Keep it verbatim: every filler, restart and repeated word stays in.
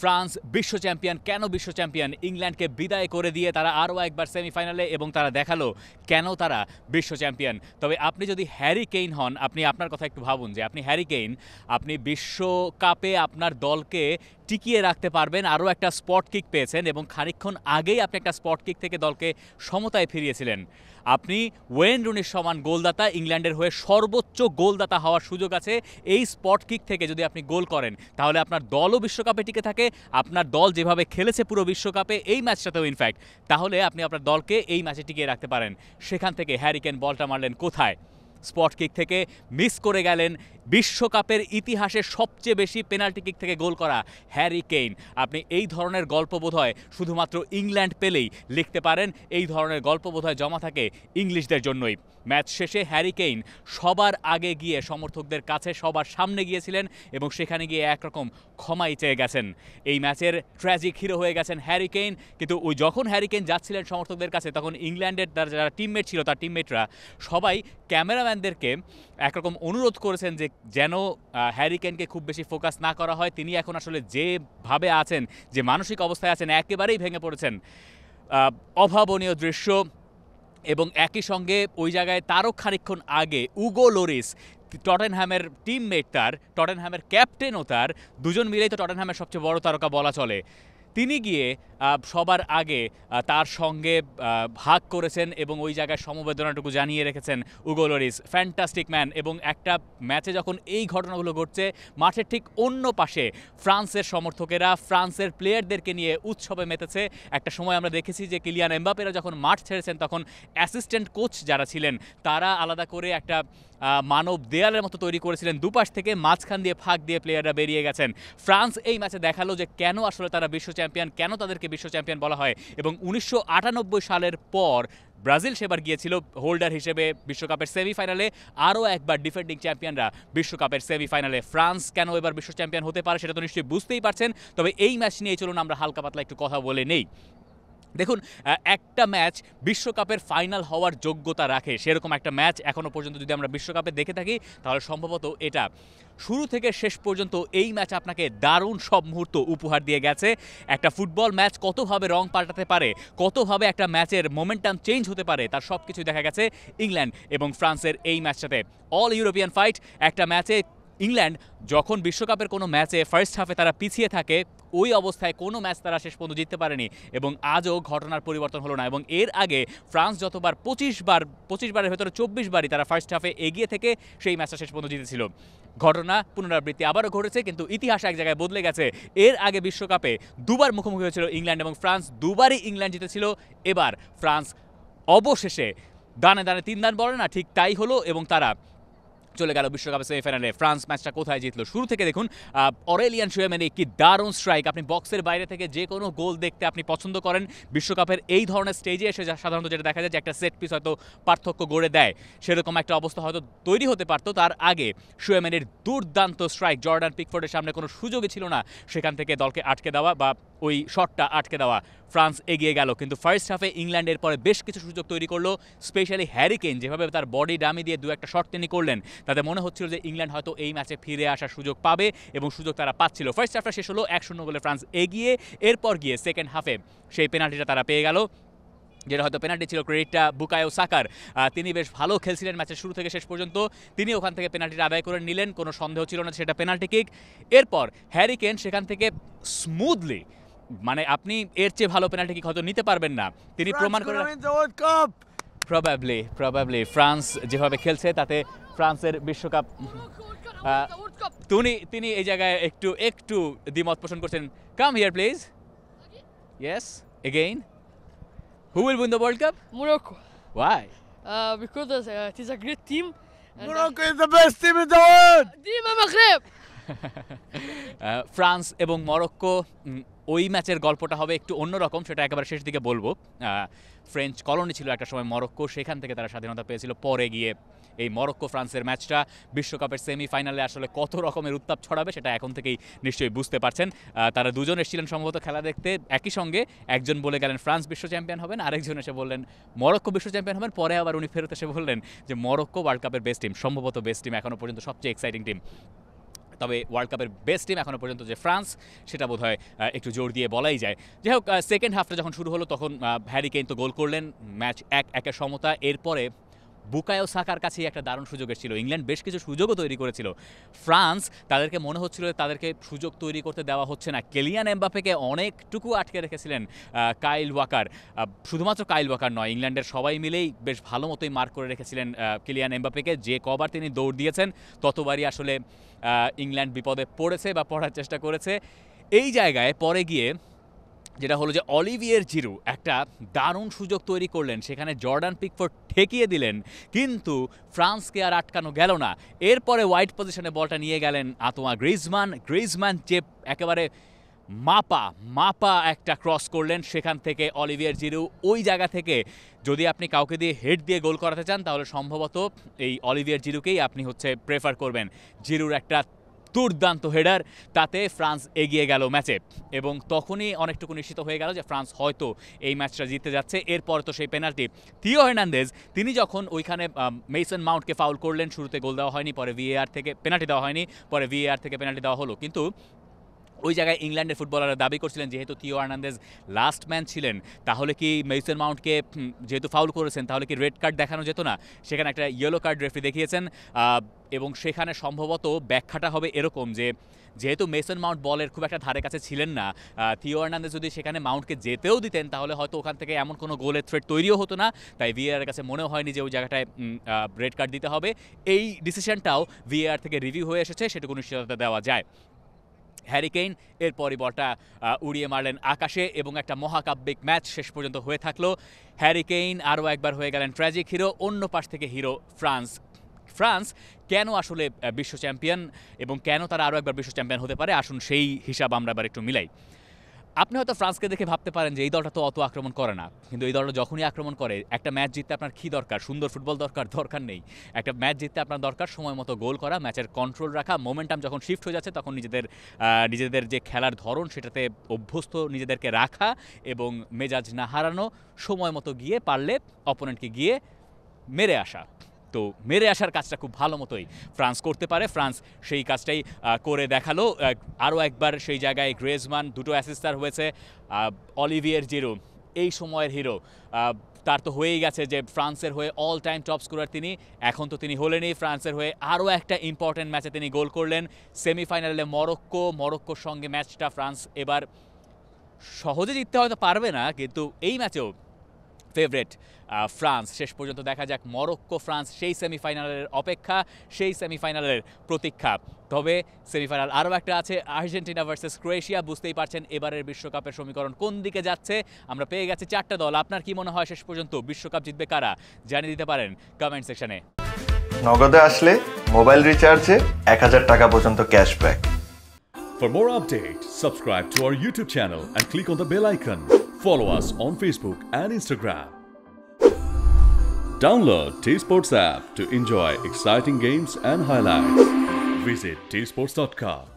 France বিশ্ব champion. কেন বিশ্ব চ্যাম্পিয়ন? ইংল্যান্ডকে বিদায় করে দিয়ে তারা আরও একবার সেমিফাইনালে এবং তারা দেখালো কেন তারা বিশ্ব চ্যাম্পিয়ন। তবে আপনি যদি হ্যারি কেইন হন, আপনি আপনার কথা একটু ভাবুন যে আপনি হ্যারি কেইন, আপনি বিশ্বকাপে আপনার দলকে টিকিয়ে রাখতে পারবেন। আরও একটা স্পট কিক পেয়েছেন এবং খানিকক্ষণ আগেই আপনি একটা স্পট কিক থেকে দলকে সমতায় ফিরিয়েছিলেন। আপনি ওয়েন রুনির সমান গোলদাতা, ইংল্যান্ডের হয়ে সর্বোচ্চ গোলদাতা হওয়ার সুযোগ আছে। এই স্পট কিক থেকে যদি আপনি গোল করেন তাহলে আপনার দলও বিশ্বকাপে টিকে থাকে। আপনার দল যেভাবে খেলেছে পুরো বিশ্বকাপে, এই ম্যাচটাতেও ইনফ্যাক্ট, তাহলে আপনি আপনার দলকে এই ম্যাচে টিকিয়ে রাখতে পারেন। সেখান থেকে হ্যারি কেইন বলটা মারলেন কোথায়? স্পট কিক থেকে মিস করে গেলেন বিশ্বকাপের ইতিহাসে সবচেয়ে বেশি পেনাল্টি কিক থেকে গোল করা হ্যারি কেইন। আপনি এই ধরনের গল্প বোধহয় শুধুমাত্র ইংল্যান্ড পেলেই লিখতে পারেন। এই ধরনের গল্প বোধহয় জমা থাকে ইংলিশদের জন্যই। ম্যাচ শেষে হ্যারি কেইন সবার আগে গিয়ে সমর্থকদের কাছে সবার সামনে গিয়েছিলেন এবং সেখানে গিয়ে একরকম ক্ষমাই চেয়ে গেছেন। এই ম্যাচের ট্র্যাজিক হিরো হয়ে গেছেন হ্যারি কেইন। কিন্তু ওই যখন হ্যারি কেইন যাচ্ছিলেন সমর্থকদের কাছে, তখন ইংল্যান্ডের যারা টিমমেট ছিল, তার টিমমেটরা সবাই ক্যামেরাম্যানদেরকে একরকম অনুরোধ করেছেন যে যেন হ্যারি কেইনকে খুব বেশি ফোকাস না করা হয়। তিনি এখন আসলে যেভাবে আছেন, যে মানসিক অবস্থায় আছেন, একেবারেই ভেঙে পড়েছেন। অভাবনীয় দৃশ্য। এবং একই সঙ্গে ওই জায়গায় তারও খানিকক্ষণ আগে উগো লোরিস, টটেনহ্যামের টিমমেট, তার টটেনহ্যামের ক্যাপ্টেনও, তার দুজন মিলেই তো টটেনহ্যামের সবচেয়ে বড় তারকা বলা চলে, তিনি গিয়ে সবার আগে তার সঙ্গে ভাগ করেছেন এবং ওই জায়গায় সমবেদনাটুকু জানিয়ে রেখেছেন উগো লোরিস। Fantastic man. এবং একটা ম্যাচে যখন এই ঘটনাগুলো ঘটছে, মাঠের ঠিক অন্য পাশে ফ্রান্সের সমর্থকেরা ফ্রান্সের প্লেয়ারদেরকে নিয়ে উৎসবে মেতেছে। একটা সময় আমরা দেখেছি যে কিলিয়ান এমবাপেরা যখন মাঠ ছেড়েছেন, তখন অ্যাসিস্ট্যান্ট কোচ যারা ছিলেন তারা আলাদা করে একটা মানব দেয়ালের মতো তৈরি করেছিলেন দুপাশ থেকে, মাঝখান দিয়ে ফাঁক দিয়ে প্লেয়াররা বেরিয়ে গেছেন। ফ্রান্স এই ম্যাচে দেখালো যে কেন আসলে তারা বিশ্ব চ্যাম্পিয়ন, কেন তাদেরকে বিশ্ব চ্যাম্পিয়ন বলা হয়। এবং উনিশশো আটানব্বই সালের পর ব্রাজিল সেবার গিয়েছিল হোল্ডার হিসেবে বিশ্বকাপের সেমিফাইনালে। আরও একবার ডিফেন্ডিং চ্যাম্পিয়নরা বিশ্বকাপের সেমিফাইনালে। ফ্রান্স কেন এবার বিশ্ব চ্যাম্পিয়ন হতে পারে সেটা তো নিশ্চয়ই বুঝতেই পারছেন। তবে এই ম্যাচ নিয়ে চলুন আমরা হালকা পাতলা একটু কথা বলে নেই। দেখুন, একটা ম্যাচ বিশ্বকাপের ফাইনাল হওয়ার যোগ্যতা রাখে, সেরকম একটা ম্যাচ এখনও পর্যন্ত যদি আমরা বিশ্বকাপে দেখে থাকি তাহলে সম্ভবত এটা। শুরু থেকে শেষ পর্যন্ত এই ম্যাচ আপনাকে দারুণ সব মুহূর্ত উপহার দিয়ে গেছে। একটা ফুটবল ম্যাচ কতভাবে রং পাল্টাতে পারে, কতভাবে একটা ম্যাচের মোমেন্টাম চেঞ্জ হতে পারে, তার সব কিছুই দেখা গেছে ইংল্যান্ড এবং ফ্রান্সের এই ম্যাচটাতে। অল ইউরোপিয়ান ফাইট একটা ম্যাচে ইংল্যান্ড যখন বিশ্বকাপের কোনো ম্যাচে ফার্স্ট হাফে তারা পিছিয়ে থাকে, ওই অবস্থায় কোনো ম্যাচ তারা শেষ পর্যন্ত জিততে পারেনি এবং আজও ঘটনার পরিবর্তন হলো না। এবং এর আগে ফ্রান্স যতবার পঁচিশ বার পঁচিশ বারের ভেতরে চব্বিশ বারই তারা ফার্স্ট হাফে এগিয়ে থেকে সেই ম্যাচটা শেষ পর্যন্ত জিতেছিল। ঘটনা পুনরাবৃত্তি আবারও ঘটেছে, কিন্তু ইতিহাস এক জায়গায় বদলে গেছে। এর আগে বিশ্বকাপে দুবার মুখোমুখি হয়েছিল ইংল্যান্ড এবং ফ্রান্স, দুবারই ইংল্যান্ড জিতেছিল। এবার ফ্রান্স অবশেষে দানে দানে তিন দান বলে না, ঠিক তাই হলো এবং তারা চলে গেল বিশ্বকাপের সেমিফাইনালে। ফ্রান্স ম্যাচটা কোথায় জিতলো শুরু থেকে দেখুন। অরেলিয়ান শুয়েমেনি কি দারুণ স্ট্রাইক। আপনি বক্সের বাইরে থেকে যে কোনো গোল দেখতে আপনি পছন্দ করেন। বিশ্বকাপের এই ধরনের স্টেজে এসে সাধারণত যেটা দেখা যায় যে একটা সেট পিস হয়তো পার্থক্য গড়ে দেয়, সেরকম একটা অবস্থা হয়তো তৈরি হতে পারতো। তার আগে শুয়েমেনির দুর্দান্ত স্ট্রাইক, জর্ডান পিকফোর্ডের সামনে কোনো সুযোগই ছিল না সেখান থেকে দলকে আটকে দেওয়া বা ওই শটটা আটকে দেওয়া। ফ্রান্স এগিয়ে গেল, কিন্তু ফার্স্ট হাফে ইংল্যান্ডের পরে বেশ কিছু সুযোগ তৈরি করলো, স্পেশালি হ্যারি কেইন যেভাবে তার বডি ডামি দিয়ে দু একটা শট তিনি করলেন, তাতে মনে হচ্ছিল যে ইংল্যান্ড হয়তো এই ম্যাচে ফিরে আসার সুযোগ পাবে এবং সুযোগ তারা পাচ্ছিল। ফার্স্ট হাফটা শেষ হলো এক শূন্য গোলে ফ্রান্স এগিয়ে। এরপর গিয়ে সেকেন্ড হাফে সেই পেনাল্টিটা তারা পেয়ে গেল, যেটা হয়তো পেনাল্টি ছিল ক্রেডিটটা বুকায়ো সাকার। তিনি বেশ ভালো খেলছিলেন ম্যাচের শুরু থেকে শেষ পর্যন্ত, তিনি ওখান থেকে পেনাল্টিটা আদায় করে নিলেন, কোনো সন্দেহ ছিল না সেটা পেনাল্টি কিক। এরপর হ্যারি কেইন সেখান থেকে স্মুথলি, মানে আপনি এর চেয়ে ভালো পেনাল্টি কিক হয়তো নিতে পারবেন না, তিনি প্রমাণ করে প্রবাবলি প্রবাবলি ফ্রান্স যেভাবে খেলছে তাতে ফ্রান্সের বিশ্বকাপ। তিনি তিনি এই জায়গায় একটু একটু দ্বিমত পোষণ করছেন। Come here please. Yes, again. Who will win the World Cup? Morocco. Why? Uh, because uh, it is a great team. Morocco is the best team in the world. Team Maghreb. France এবং Morocco, ওই ম্যাচের গল্পটা হবে একটু অন্যরকম, সেটা একেবারে শেষ দিকে বলবো। ফ্রেঞ্চ কলোনি ছিল একটা সময় মরক্কো, সেখান থেকে তারা স্বাধীনতা পেয়েছিল। পরে গিয়ে এই মরক্কো ফ্রান্সের ম্যাচটা বিশ্বকাপের সেমিফাইনালে আসলে কত রকমের উত্তাপ ছড়াবে সেটা এখন থেকেই নিশ্চয়ই বুঝতে পারছেন। তারা দুজন এসেছিলেন সম্ভবত খেলা দেখতে, একই সঙ্গে একজন বলে গেলেন ফ্রান্স বিশ্ব চ্যাম্পিয়ন হবেন, আরেকজন এসে বললেন মরক্কো বিশ্ব চ্যাম্পিয়ন হবেন। পরে আবার উনি ফেরত এসে বললেন যে মরক্কো ওয়ার্ল্ড কাপের বেস্ট টিম, সম্ভবত বেস্ট টিম, এখনও পর্যন্ত সবচেয়ে এক্সাইটিং টিম। তবে ওয়ার্ল্ড কাপের বেস্ট টিম এখনও পর্যন্ত যে ফ্রান্স, সেটা বোধহয় একটু জোর দিয়ে বলাই যায়। যাই হোক, সেকেন্ড হাফটা যখন শুরু হলো তখন হ্যারি কেইন তো গোল করলেন, ম্যাচ এক একের সমতা। এরপরে বুকায়ো সাকার কাছেই একটা দারুণ সুযোগ এসেছিল, ইংল্যান্ড বেশ কিছু সুযোগও তৈরি করেছিল। ফ্রান্স তাদেরকে মনে হচ্ছিল তাদেরকে সুযোগ তৈরি করতে দেওয়া হচ্ছে না। কিলিয়ান এমবাপ্পেকে অনেকটুকু আটকে রেখেছিলেন কাইল ওয়াকার, শুধুমাত্র কাইল ওয়াকার নয়, ইংল্যান্ডের সবাই মিলেই বেশ ভালো মতোই মার্ক করে রেখেছিলেন কিলিয়ান এমবাপ্পেকে। যে কবার তিনি দৌড় দিয়েছেন ততবারই আসলে ইংল্যান্ড বিপদে পড়েছে বা পড়ার চেষ্টা করেছে। এই জায়গায় পরে গিয়ে যেটা হলো যে অলিভিয়ের জিরু একটা দারুণ সুযোগ তৈরি করলেন, সেখানে জর্ডান পিকফোর্ড ঠেকিয়ে দিলেন, কিন্তু ফ্রান্সকে আর আটকানো গেল না। এরপরে ওয়াইড পজিশনে বলটা নিয়ে গেলেন আতোয়া গ্রিজমান। গ্রিজমান যে একেবারে মাপা মাপা একটা ক্রস করলেন, সেখান থেকে অলিভিয়ের জিরু ওই জায়গা থেকে যদি আপনি কাউকে দিয়ে হেড দিয়ে গোল করাতে চান তাহলে সম্ভবত এই অলিভিয়ের জিরুকেই আপনি হচ্ছে প্রেফার করবেন। জিরুর একটা দুর্দান্ত হেডার, তাতে ফ্রান্স এগিয়ে গেল ম্যাচে এবং তখনই অনেকটুকু নিশ্চিত হয়ে গেল যে ফ্রান্স হয়তো এই ম্যাচটা জিততে যাচ্ছে। এরপর তো সেই পেনাল্টি, থিও হার্নান্দেজ তিনি যখন ওইখানে মেসন মাউন্টকে ফাউল করলেন, শুরুতে গোল দেওয়া হয়নি, পরে ভিএআর থেকে পেনাল্টি দেওয়া হয়নি, পরে ভিএআর থেকে পেনাল্টি দেওয়া হলো, কিন্তু ওই জায়গায় ইংল্যান্ডের ফুটবলাররা দাবি করছিলেন যেহেতু থিও হার্নান্দেজ লাস্ট ম্যান ছিলেন তাহলে কি মেসন মাউন্টকে যেহেতু ফাউল করেছেন তাহলে কি রেড কার্ড দেখানো যেত না। সেখানে একটা ইয়েলো কার্ড রেফারি দেখিয়েছেন এবং সেখানে সম্ভবত ব্যাখ্যাটা হবে এরকম যে যেহেতু মেসন মাউন্ট বলের খুব একটা ধারে কাছে ছিলেন না, থিও হার্নান্দেজ যদি সেখানে মাউন্টকে যেতেও দিতেন তাহলে হয়তো ওখান থেকে এমন কোনো গোলের থ্রেট তৈরিও হতো না, তাই ভিএআর কাছে মনে হয়নি যে ওই জায়গাটায় রেড কার্ড দিতে হবে। এই ডিসিশনটাও ভিএআর থেকে রিভিউ হয়ে এসেছে, সেটুকু নিশ্চয়তা দেওয়া যায়। হ্যারি কেইন এরপরই বলটা উড়িয়ে মারলেন আকাশে এবং একটা মহাকাব্যিক ম্যাচ শেষ পর্যন্ত হয়ে থাকলো। হ্যারি কেইন আরও একবার হয়ে গেলেন ট্র্যাজিক হিরো, অন্য পাশ থেকে হিরো ফ্রান্স। ফ্রান্স কেন আসলে বিশ্ব চ্যাম্পিয়ন এবং কেন তারা আরও একবার বিশ্ব চ্যাম্পিয়ন হতে পারে, আসুন সেই হিসাব আমরা এবার একটু মিলাই। আপনি হয়তো ফ্রান্সকে দেখে ভাবতে পারেন যে এই দলটা তো অত আক্রমণ করে না, কিন্তু এই দলটা যখনই আক্রমণ করে একটা ম্যাচ জিততে আপনার কী দরকার? সুন্দর ফুটবল দরকার? দরকার নেই। একটা ম্যাচ জিততে আপনার দরকার সময় মতো গোল করা, ম্যাচের কন্ট্রোল রাখা, মোমেন্টাম যখন শিফট হয়ে যাচ্ছে তখন নিজেদের নিজেদের যে খেলার ধরন সেটাতে অভ্যস্ত নিজেদেরকে রাখা এবং মেজাজ না হারানো, সময় মতো গিয়ে পারলে অপোনেন্টকে গিয়ে মেরে আসা। তো মেরে আসার কাজটা খুব ভালো মতোই ফ্রান্স করতে পারে, ফ্রান্স সেই কাজটাই করে দেখালো। আরও একবার সেই জায়গায় গ্রিজমান দুটো অ্যাসিস্টার হয়েছে, অলিভিয়ের জিরু এই সময়ের হিরো, তার তো হয়েই গেছে যে ফ্রান্সের হয়ে অল টাইম টপ স্কোরার তিনি, এখন তো তিনি হলেনই ফ্রান্সের হয়ে আরও একটা ইম্পর্টেন্ট ম্যাচে তিনি গোল করলেন সেমিফাইনালে মরক্কো। মরক্কোর সঙ্গে ম্যাচটা ফ্রান্স এবার সহজে জিততে হয়তো পারবে না, কিন্তু এই ম্যাচেও ফেভারেট ফ্রান্স। শেষ পর্যন্ত দেখা যাক মরক্কো ফ্রান্স, সেই সেমিফাইনালের অপেক্ষা, সেই সেমিফাইনালের প্রতীক্ষা। তবে সেমিফাইনাল আরও একটা আছে, আর্জেন্টিনা ভার্সেস ক্রোয়েশিয়া। বুঝতেই পারছেন এবারের বিশ্বকাপের সমীকরণ কোন দিকে যাচ্ছে। আমরা পেয়ে গেছি চারটা দল। আপনার কি মনে হয় শেষ পর্যন্ত বিশ্বকাপ জিতবে কারা? জানিয়ে দিতে পারেন কমেন্ট সেকশনে। নগদে আসলে মোবাইল রিচার্জে এক হাজার টাকা পর্যন্ত cashback. For more updates, subscribe to our YouTube channel and click on the bell icon. Follow us on Facebook and Instagram. Download TSports app to enjoy exciting games and highlights. Visit T sports dot com.